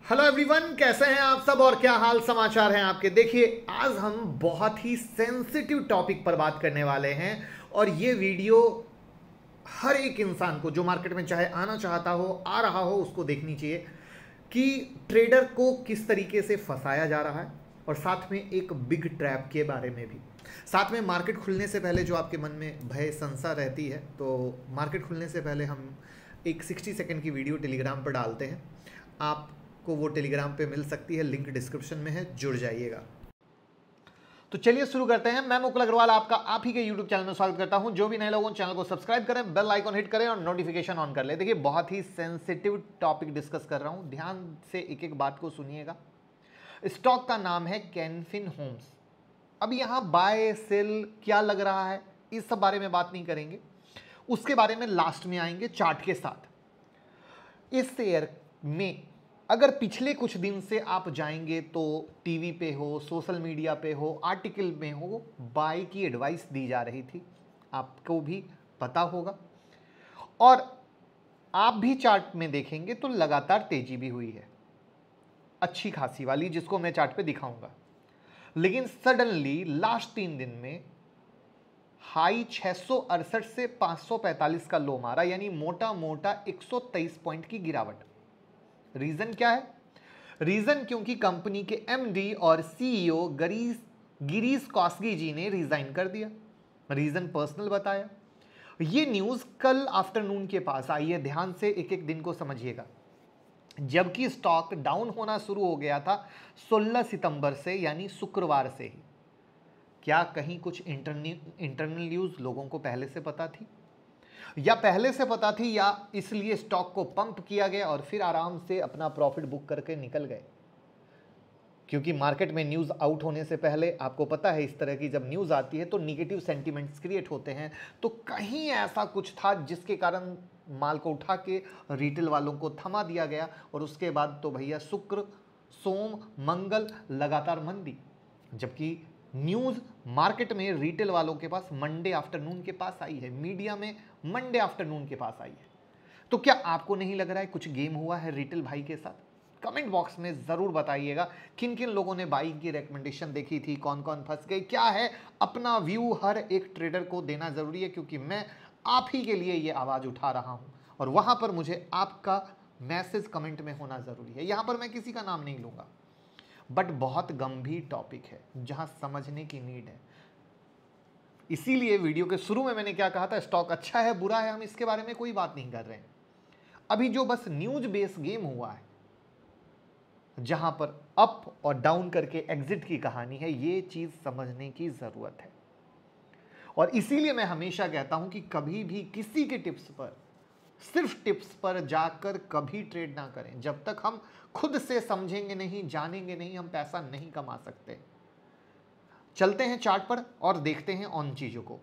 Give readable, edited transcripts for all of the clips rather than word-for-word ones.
Hello everyone, कैसे हैं आप सब और क्या हाल समाचार हैं आपके। देखिए, आज हम बहुत ही सेंसिटिव टॉपिक पर बात करने वाले हैं और ये वीडियो हर एक इंसान को जो मार्केट में चाहे आना चाहता हो, आ रहा हो, उसको देखनी चाहिए कि ट्रेडर को किस तरीके से फंसाया जा रहा है और साथ में एक बिग ट्रैप के बारे में भी। साथ में मार्केट खुलने से पहले जो आपके मन में भय संशय रहती है, तो मार्केट खुलने से पहले हम एक 60 सेकंड की वीडियो टेलीग्राम पर डालते हैं। आपको वो टेलीग्राम पे मिल सकती है, लिंक डिस्क्रिप्शन में है, जुड़ जाइएगा। तो चलिए शुरू करते हैं। मैं मुकुल अग्रवाल आपका आप ही के यूट्यूब चैनल में स्वागत करता हूं। जो भी नए लोगों चैनल को सब्सक्राइब करें, बेल आइकॉन हिट करें और नोटिफिकेशन ऑन कर लें। देखिए, बहुत ही सेंसिटिव टॉपिक डिस्कस कर रहा हूं, ध्यान से एक एक बात को सुनिएगा। स्टॉक का नाम है कैनफिन होम्स। अब यहां बाय सेल क्या लग रहा है, इस सब बारे में बात नहीं करेंगे, उसके बारे में लास्ट में आएंगे चार्ट के साथ। इस शेयर में अगर पिछले कुछ दिन से आप जाएंगे तो टीवी पे हो, सोशल मीडिया पे हो, आर्टिकल में हो, बाय की एडवाइस दी जा रही थी, आपको भी पता होगा। और आप भी चार्ट में देखेंगे तो लगातार तेजी भी हुई है, अच्छी खासी वाली, जिसको मैं चार्ट पे दिखाऊंगा। लेकिन सडनली लास्ट 3 दिन में हाई 668 से 545 का लो मारा, यानी मोटा मोटा 123 पॉइंट की गिरावट। रीजन क्या है? रीजन क्योंकि कंपनी के एमडी और सीईओ गिरीश कॉस्गी जी ने रिजाइन कर दिया। रीजन पर्सनल बताया। ये न्यूज कल आफ्टरनून के पास आई है, ध्यान से एक एक दिन को समझिएगा। जबकि स्टॉक डाउन होना शुरू हो गया था 16 सितंबर से, यानी शुक्रवार से ही। क्या कहीं कुछ इंटरनल न्यूज लोगों को पहले से पता थी, या पहले से पता थी, या इसलिए स्टॉक को पंप किया गया और फिर आराम से अपना प्रॉफिट बुक करके निकल गए? क्योंकि मार्केट में न्यूज़ आउट होने से पहले आपको पता है, इस तरह की जब न्यूज़ आती है तो निगेटिव सेंटिमेंट्स क्रिएट होते हैं। तो कहीं ऐसा कुछ था जिसके कारण माल को उठा के रिटेल वालों को थमा दिया गया और उसके बाद तो भैया शुक्र सोम मंगल लगातार मंदी। जबकि न्यूज़ मार्केट में रिटेल वालों के पास मंडे आफ्टरनून के पास आई है, मीडिया में मंडे आफ्टरनून के पास आई है। तो क्या आपको नहीं लग रहा है कुछ गेम हुआ है रिटेल भाई के साथ? कमेंट बॉक्स में जरूर बताइएगा किन किन लोगों ने बाइंग की रेकमेंडेशन देखी थी, कौन कौन फंस गए, क्या है। अपना व्यू हर एक ट्रेडर को देना जरूरी है, क्योंकि मैं आप ही के लिए ये आवाज उठा रहा हूं और वहां पर मुझे आपका मैसेज कमेंट में होना जरूरी है। यहां पर मैं किसी का नाम नहीं लूंगा, बट बहुत गंभीर टॉपिक है जहां समझने की नीड है। इसीलिए वीडियो के शुरू में मैंने क्या कहा था, स्टॉक अच्छा है बुरा है, हम इसके बारे में कोई बात नहीं कर रहे हैं। अभी जो बस न्यूज बेस गेम हुआ है, जहां पर अप और डाउन करके एग्जिट की कहानी है, ये चीज समझने की जरूरत है। और इसीलिए मैं हमेशा कहता हूं कि कभी भी किसी के टिप्स पर, सिर्फ टिप्स पर जाकर कभी ट्रेड ना करें। जब तक हम खुद से समझेंगे नहीं, जानेंगे नहीं, हम पैसा नहीं कमा सकते। चलते हैं चार्ट पर और देखते हैं उन चीजों को।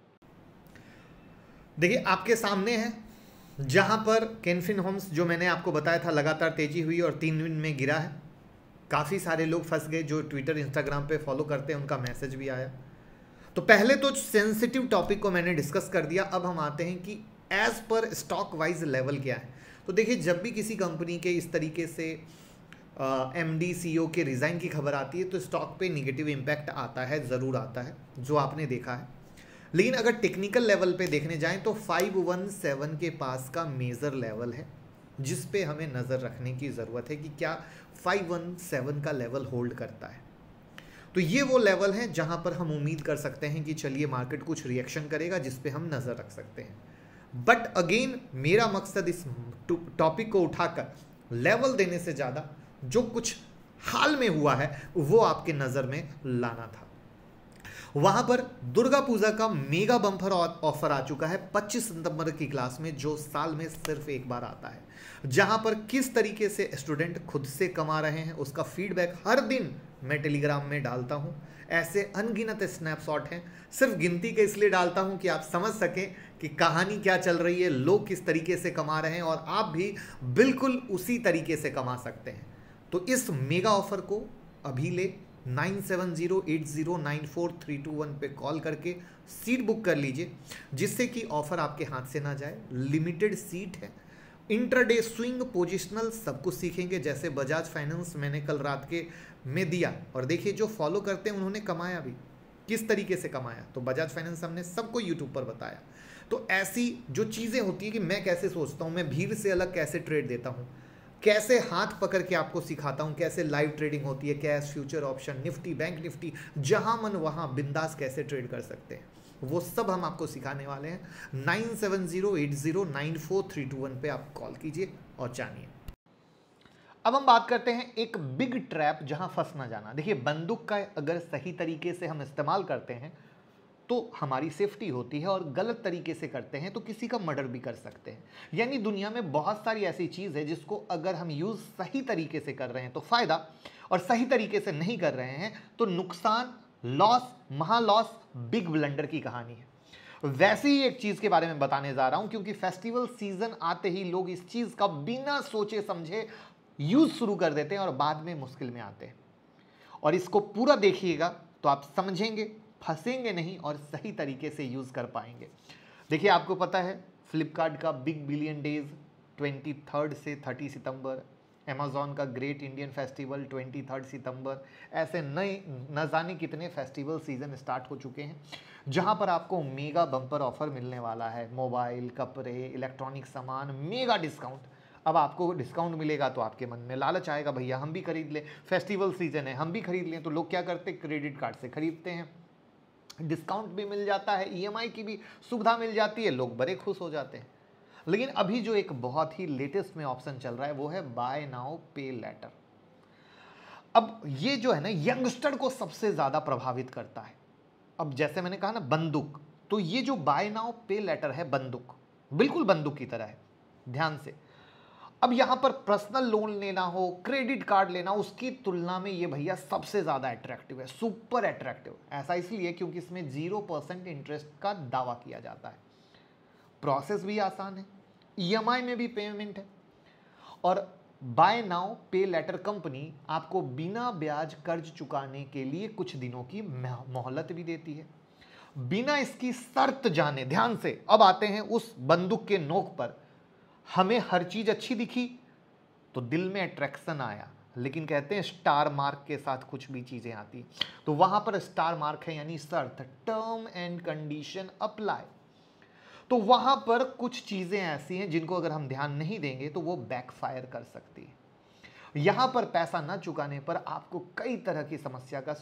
देखिए, आपके सामने है जहां पर कैनफिन होम्स, जो मैंने आपको बताया था, लगातार तेजी हुई और 3 दिन में गिरा है। काफी सारे लोग फंस गए, जो ट्विटर इंस्टाग्राम पे फॉलो करते हैं, उनका मैसेज भी आया। तो पहले तो सेंसिटिव टॉपिक को मैंने डिस्कस कर दिया। अब हम आते हैं कि as per stock wise level क्या है। तो देखिए, जब भी किसी कंपनी के इस तरीके से एमडी सीईओ के रिज़ाइन की खबर आती है तो स्टॉक पे नेगेटिव इम्पैक्ट आता है, ज़रूर आता है, जो आपने देखा है। लेकिन अगर टेक्निकल लेवल पे देखने जाएं तो 517 के पास का मेजर लेवल है, जिस पे हमें नज़र रखने की ज़रूरत है कि क्या 517 का लेवल होल्ड करता है। तो ये वो लेवल है जहां पर हम उम्मीद कर सकते हैं कि चलिए मार्केट कुछ रिएक्शन करेगा, जिस पे हम नज़र रख सकते हैं। बट अगेन, मेरा मकसद इस टॉपिक को उठाकर लेवल देने से ज़्यादा जो कुछ हाल में हुआ है वो आपके नज़र में लाना था। वहां पर दुर्गा पूजा का मेगा बम्पर ऑफर आ चुका है 25 सितंबर की क्लास में, जो साल में सिर्फ एक बार आता है, जहां पर किस तरीके से स्टूडेंट खुद से कमा रहे हैं उसका फीडबैक हर दिन मैं टेलीग्राम में डालता हूं। ऐसे अनगिनत स्नैपशॉट हैं, सिर्फ गिनती के इसलिए डालता हूं कि आप समझ सकें कि कहानी क्या चल रही है, लोग किस तरीके से कमा रहे हैं और आप भी बिल्कुल उसी तरीके से कमा सकते हैं। तो इस मेगा ऑफर को अभी ले 9708094321 पे कॉल करके सीट बुक कर लीजिए, जिससे कि ऑफर आपके हाथ से ना जाए। लिमिटेड सीट है, इंट्राडे स्विंग, पोजिशनल, सब कुछ सीखेंगे। जैसे बजाज फाइनेंस मैंने कल रात के में दिया, और देखिए जो फॉलो करते हैं उन्होंने कमाया भी, किस तरीके से कमाया, तो बजाज फाइनेंस हमने सबको यूट्यूब पर बताया। तो ऐसी जो चीज़ें होती है कि मैं कैसे सोचता हूँ, मैं भीड़ से अलग कैसे ट्रेड देता हूँ, कैसे हाथ पकड़ के आपको सिखाता हूँ, कैसे लाइव ट्रेडिंग होती है, cash, future, option, Nifty, bank Nifty, जहां मन वहां बिंदास कैसे ट्रेड कर सकते हैं, वो सब हम आपको सिखाने वाले हैं। 9708094321 पे आप कॉल कीजिए और जानिए। अब हम बात करते हैं एक बिग ट्रैप जहां फंस ना जाना। देखिए, बंदूक का अगर सही तरीके से हम इस्तेमाल करते हैं तो हमारी सेफ्टी होती है, और गलत तरीके से करते हैं तो किसी का मर्डर भी कर सकते हैं। यानी दुनिया में बहुत सारी ऐसी चीज़ है जिसको अगर हम यूज़ सही तरीके से कर रहे हैं तो फ़ायदा, और सही तरीके से नहीं कर रहे हैं तो नुकसान, लॉस, महा लॉस, बिग ब्लंडर की कहानी है। वैसे ही एक चीज़ के बारे में बताने जा रहा हूं, क्योंकि फेस्टिवल सीजन आते ही लोग इस चीज़ का बिना सोचे समझे यूज़ शुरू कर देते हैं और बाद में मुश्किल में आते हैं। और इसको पूरा देखिएगा तो आप समझेंगे, फंसेंगे नहीं और सही तरीके से यूज़ कर पाएंगे। देखिए, आपको पता है फ्लिपकार्ट का बिग बिलियन डेज 23 से 30 सितंबर, अमेज़ॉन का ग्रेट इंडियन फेस्टिवल 23 सितंबर, ऐसे नए न जाने कितने फेस्टिवल सीजन स्टार्ट हो चुके हैं जहां पर आपको मेगा बम्पर ऑफर मिलने वाला है। मोबाइल, कपड़े, इलेक्ट्रॉनिक सामान, मेगा डिस्काउंट। अब आपको डिस्काउंट मिलेगा तो आपके मन में लालच आएगा, भैया हम भी खरीद लें, फेस्टिवल सीजन है हम भी खरीद लें। तो लोग क्या करते हैं, क्रेडिट कार्ड से खरीदते हैं, डिस्काउंट भी मिल जाता है, ईएमआई की भी सुविधा मिल जाती है, लोग बड़े खुश हो जाते हैं। लेकिन अभी जो एक बहुत ही लेटेस्ट में ऑप्शन चल रहा है वो है बाय नाउ पे लेटर। अब ये जो है ना, यंगस्टर को सबसे ज्यादा प्रभावित करता है। अब जैसे मैंने कहा ना बंदूक, तो ये जो बाय नाउ पे लेटर है बंदूक, बिल्कुल बंदूक की तरह है, ध्यान से। अब यहां पर पर्सनल लोन लेना हो, क्रेडिट कार्ड लेना, उसकी तुलना में ये भैया सबसे ज्यादा अट्रैक्टिव है, सुपर अट्रैक्टिव। ऐसा इसलिए क्योंकि इसमें 0% इंटरेस्ट का दावा किया जाता है, प्रोसेस भी आसान है, ईएमआई में भी पेमेंट है, और buy now pay later company आपको बिना ब्याज कर्ज चुकाने के लिए कुछ दिनों की मोहलत भी देती है, बिना इसकी शर्त जाने। ध्यान से, अब आते हैं उस बंदूक के नोक पर। हमें हर चीज अच्छी दिखी तो दिल में अट्रैक्शन आया, लेकिन कहते हैं स्टार मार्क के साथ कुछ भी चीजें आती, तो वहां पर स्टार मार्क है यानी शर्त, टर्म एंड कंडीशन अप्लाई। तो वहां पर कुछ चीजें ऐसी हैं जिनको अगर हम ध्यान नहीं देंगे तो वो बैकफायर कर सकती है। यहां पर पैसा न चुकाने पर आपको कई तरह की समस्या का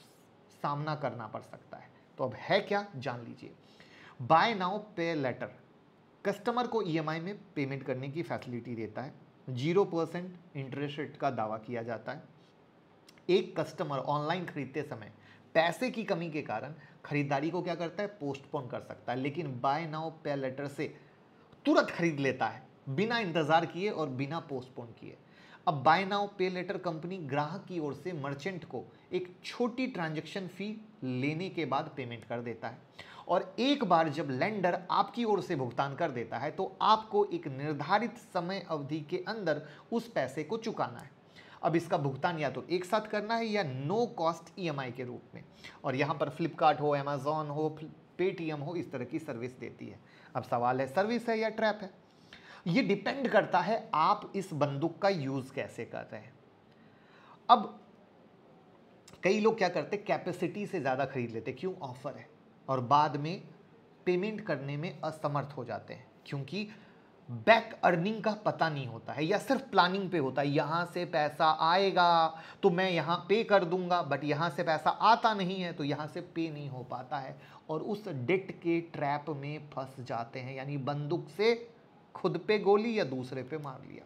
सामना करना पड़ सकता है। तो अब है क्या, जान लीजिए। Buy now pay later customer को ईएमआई में पेमेंट करने की फैसिलिटी देता है, 0% इंटरेस्ट रेट का दावा किया जाता है। एक कस्टमर ऑनलाइन खरीदते समय पैसे की कमी के कारण खरीदारी को क्या करता है, पोस्टपोन कर सकता है, लेकिन बाय नाउ पे लेटर से तुरंत खरीद लेता है बिना इंतजार किए और बिना पोस्टपोन किए। अब buy now pay later company ग्राहक की ओर से मर्चेंट को एक छोटी ट्रांजैक्शन फी लेने के बाद पेमेंट कर देता है, और एक बार जब लेंडर आपकी ओर से भुगतान कर देता है तो आपको एक निर्धारित समय अवधि के अंदर उस पैसे को चुकाना है। अब इसका भुगतान या तो एक साथ करना है या नो कॉस्ट ईएमआई के रूप में, और यहाँ पर फ्लिपकार्ट हो, अमेजॉन हो, पेटीएम हो, इस तरह की सर्विस देती है। अब सवाल है, सर्विस है या ट्रैप है? ये डिपेंड करता है आप इस बंदूक का यूज कैसे कर रहे हैं। अब कई लोग क्या करते, कैपेसिटी से ज्यादा खरीद लेते, क्यों, ऑफर है, और बाद में पेमेंट करने में असमर्थ हो जाते हैं क्योंकि बैक अर्निंग का पता नहीं होता है, या सिर्फ प्लानिंग पे होता है। यहां से पैसा आएगा तो मैं यहां पे कर दूंगा, बट यहां से पैसा आता नहीं है तो यहां से पे नहीं हो पाता है, और उस डेट के ट्रैप में फंस जाते हैं। यानी बंदूक से खुद पे गोली या दूसरे पे मार लिया।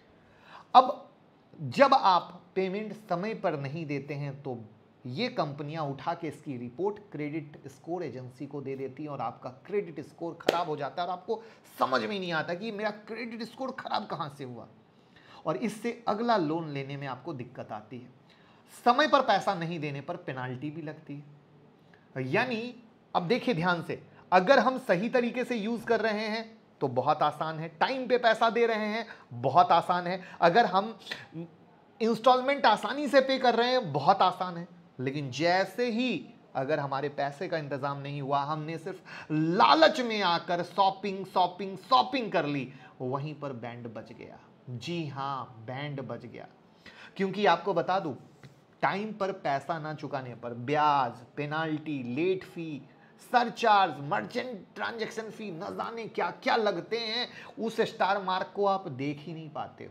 अब जब आप पेमेंट समय पर नहीं देते हैं तो ये कंपनियां उठा के इसकी रिपोर्ट क्रेडिट स्कोर एजेंसी को दे देती हैं, और आपका क्रेडिट स्कोर खराब हो जाता है, और आपको समझ में नहीं आता कि मेरा क्रेडिट स्कोर खराब कहां से हुआ, और इससे अगला लोन लेने में आपको दिक्कत आती है। समय पर पैसा नहीं देने पर पेनाल्टी भी लगती है। यानी अब देखिए ध्यान से, अगर हम सही तरीके से यूज कर रहे हैं तो बहुत आसान है, टाइम पे पैसा दे रहे हैं बहुत आसान है, अगर हम इंस्टॉलमेंट आसानी से पे कर रहे हैं बहुत आसान है, लेकिन जैसे ही अगर हमारे पैसे का इंतजाम नहीं हुआ, हमने सिर्फ लालच में आकर शॉपिंग शॉपिंग शॉपिंग कर ली, वहीं पर बैंड बज गया। जी हां, बैंड बज गया। क्योंकि आपको बता दूं, टाइम पर पैसा ना चुकाने पर ब्याज, penalty, late fee, surcharge, merchant transaction fee, न जाने क्या क्या लगते हैं। उस स्टार मार्क को आप देख ही नहीं पाते हो।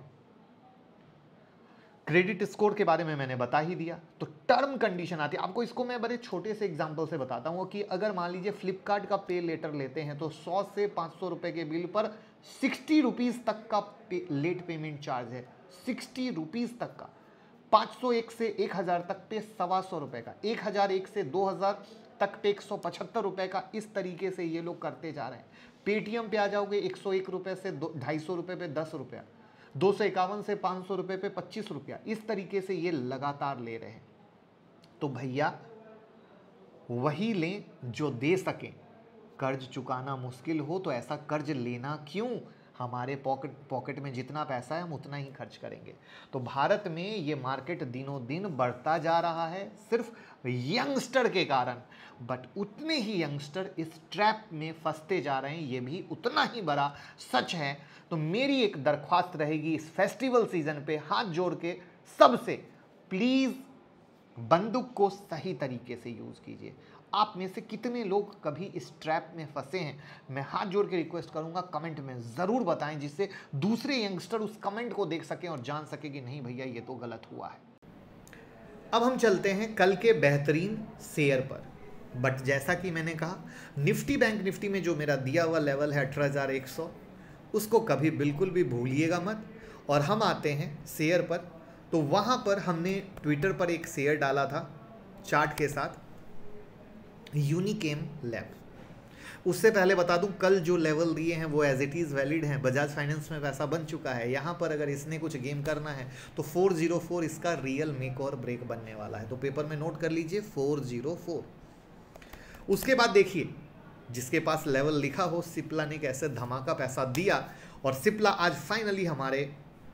क्रेडिट स्कोर के बारे में मैंने बता ही दिया। तो टर्म कंडीशन आती है। आपको इसको मैं बड़े छोटे से एग्जांपल से बताता हूं कि अगर मान लीजिए फ्लिपकार्ट का पे लेटर लेते हैं तो 100 से 500 रुपए के बिल पर 60 रुपीज तक का लेट पेमेंट चार्ज है। 60 रुपीज तक का। 501 से 1000 तक पे 125 रुपए का, 1001 से 2000 तक पे 175 रुपए का। इस तरीके से ये लोग करते जा रहे हैं। पेटीएम पे आ जाओगे 101 रुपए से 250 रुपए पे 10 रुपया, 251 से 500 रुपए पे 25 रुपया। इस तरीके से ये लगातार ले रहे हैं। तो भैया वही लें जो दे सकें। कर्ज चुकाना मुश्किल हो तो ऐसा कर्ज लेना क्यों? हमारे पॉकेट में जितना पैसा है हम उतना ही खर्च करेंगे। तो भारत में ये मार्केट दिनों दिन बढ़ता जा रहा है सिर्फ यंगस्टर के कारण, बट उतने ही यंगस्टर इस ट्रैप में फंसते जा रहे हैं, ये भी उतना ही बड़ा सच है। तो मेरी एक दरख्वास्त रहेगी इस फेस्टिवल सीजन पे हाथ जोड़ के सबसे, प्लीज बंदूक को सही तरीके से यूज कीजिए। आप में से कितने लोग कभी इस ट्रैप में फंसे हैं? मैं हाथ जोड़ के रिक्वेस्ट करूंगा, कमेंट में जरूर बताएं, जिससे दूसरे यंगस्टर उस कमेंट को देख सकें और जान सके कि नहीं भैया ये तो गलत हुआ है। अब हम चलते हैं कल के बेहतरीन शेयर पर। बट जैसा कि मैंने कहा, निफ्टी बैंक निफ्टी में जो मेरा दिया हुआ लेवल है 18,100, उसको कभी बिल्कुल भी भूलिएगा मत। और हम आते हैं शेयर पर। तो वहां पर हमने ट्विटर पर एक शेयर डाला था चार्ट के साथ, यूनिकेम लैब। उससे पहले बता दूं, कल जो लेवल दिए हैं वो एज इट इज़ वैलिड हैं। बजाज फाइनेंस में पैसा बन चुका है। यहाँ पर अगर इसने कुछ गेम करना है तो 404 इसका रियल मेक और ब्रेक बनने वाला है। तो पेपर में नोट कर लीजिए 404। उसके बाद देखिए, जिसके पास लेवल लिखा हो, सिप्ला ने कैसे धमाका पैसा दिया और सिप्ला आज फाइनली हमारे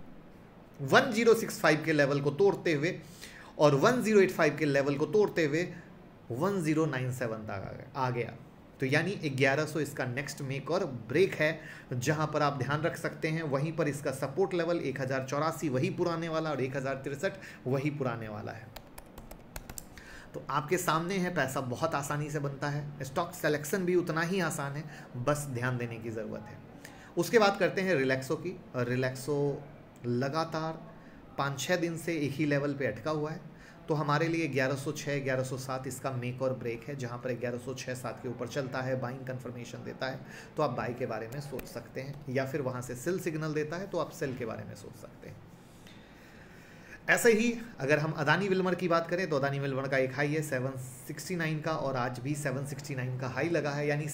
1065 के लेवल को तोड़ते हुए और 1085 के लेवल को तोड़ते हुए 1097 तक आ गया। तो यानी 1100 इसका नेक्स्ट मेक और ब्रेक है, जहां पर आप ध्यान रख सकते हैं। वहीं पर इसका सपोर्ट लेवल 1084 वही पुराने वाला और 1063 वही पुराने वाला है। तो आपके सामने है, पैसा बहुत आसानी से बनता है। स्टॉक सिलेक्शन भी उतना ही आसान है, बस ध्यान देने की ज़रूरत है। उसके बाद करते हैं रिलैक्सो की। रिलैक्सो लगातार 5-6 दिन से एक ही लेवल पे अटका हुआ है। तो हमारे लिए 1106 1107 इसका मेक और ब्रेक है, जहां पर 1106-7 के ऊपर चलता है, बाइंग कंफर्मेशन देता है तो आप बाई के बारे में सोच सकते हैं, या फिर वहां से सेल सिग्नल देता है तो आप सेल के बारे में सोच सकते हैं। ऐसे ही अगर हम अदानी विल्मर की बात करें तो अदानी विल्मर का एक हाई है 769 का, और आज भी 769 का हाई लगा है, यानी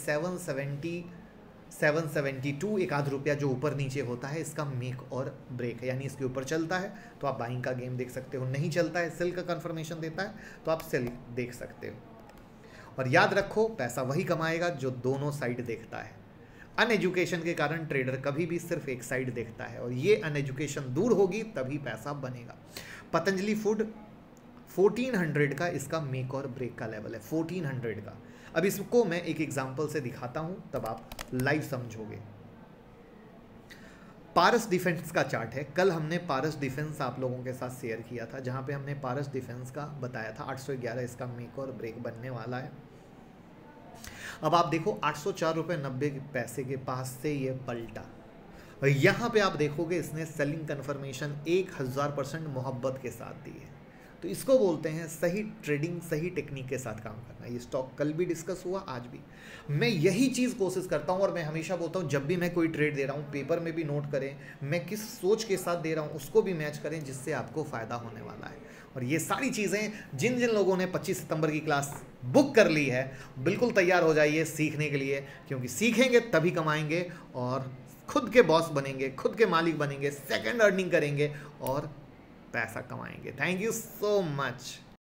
772 एक आध रुपया जो ऊपर नीचे होता है इसका मेक और ब्रेक है, यानी इसके ऊपर चलता है तो आप बाइंग का गेम देख सकते हो। नहीं चलता है, सेल का कंफर्मेशन देता है तो आप सेल देख सकते हो। और याद रखो, पैसा वही कमाएगा जो दोनों साइड देखता है। अनएजुकेशन के कारण ट्रेडर कभी भी सिर्फ एक साइड देखता है, और ये अनएजुकेशन दूर होगी तभी पैसा बनेगा। पतंजलि फूड 1400 का इसका मेक और ब्रेक का लेवल है, 1400 का। अब इसको मैं एक एग्जांपल से दिखाता हूं, तब आप लाइव समझोगे। पारस डिफेंस का चार्ट है। कल हमने पारस डिफेंस आप लोगों के साथ शेयर किया था, जहां पे हमने पारस डिफेंस का बताया था 811 इसका मेक और ब्रेक बनने वाला है। अब आप देखो 804 रुपये 90 पैसे के पास से ये पलटा, और यहाँ पे आप देखोगे इसने सेलिंग कन्फर्मेशन 1000% मोहब्बत के साथ दी है। तो इसको बोलते हैं सही ट्रेडिंग, सही टेक्निक के साथ काम करना। ये स्टॉक कल भी डिस्कस हुआ, आज भी मैं यही चीज़ कोशिश करता हूँ, और मैं हमेशा बोलता हूँ जब भी मैं कोई ट्रेड दे रहा हूँ पेपर में भी नोट करें, मैं किस सोच के साथ दे रहा हूँ उसको भी मैच करें, जिससे आपको फ़ायदा होने वाला है। और ये सारी चीज़ें जिन जिन लोगों ने 25 सितंबर की क्लास बुक कर ली है, बिल्कुल तैयार हो जाइए सीखने के लिए, क्योंकि सीखेंगे तभी कमाएंगे और खुद के बॉस बनेंगे, खुद के मालिक बनेंगे, सेकंड अर्निंग करेंगे और पैसा कमाएंगे। Thank you so much.